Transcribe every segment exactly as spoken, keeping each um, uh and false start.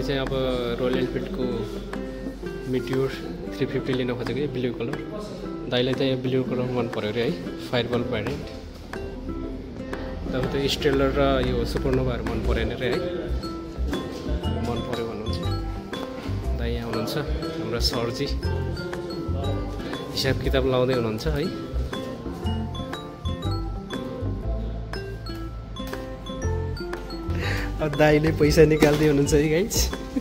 चाहिँ अब रोयल एनफिल्डको मिटियोर थ्री फिफ्टी लिन खोजेको है ब्लू कलर। दाइलाई चाहिँ ब्लू कलर मन पर्यो अरे है, फायरबल भ्यारिएन्ट। तपाईँ त स्टेलर र यो सुपरनोभाहरू मन परेन अरे है, मन पर्यो भन्नुहुन्छ। दाइ यहाँ हुनुहुन्छ हाम्रो सरजी, हिसाब किताब लाउँदै हुनुहुन्छ है। दाइले पैसा निकाल्दै हुनुहुन्छ है गाइज।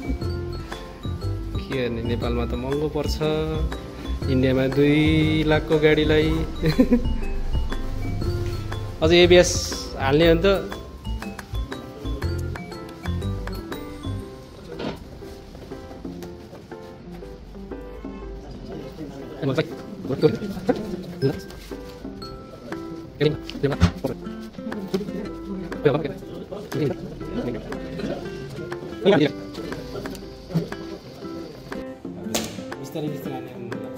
के गर्ने, नेपालमा त महँगो पर्छ, इन्डियामा दुई लाखको गाडीलाई अझ एबिएस हाल्ने हो नि त। बिस्तारै बिस्तारै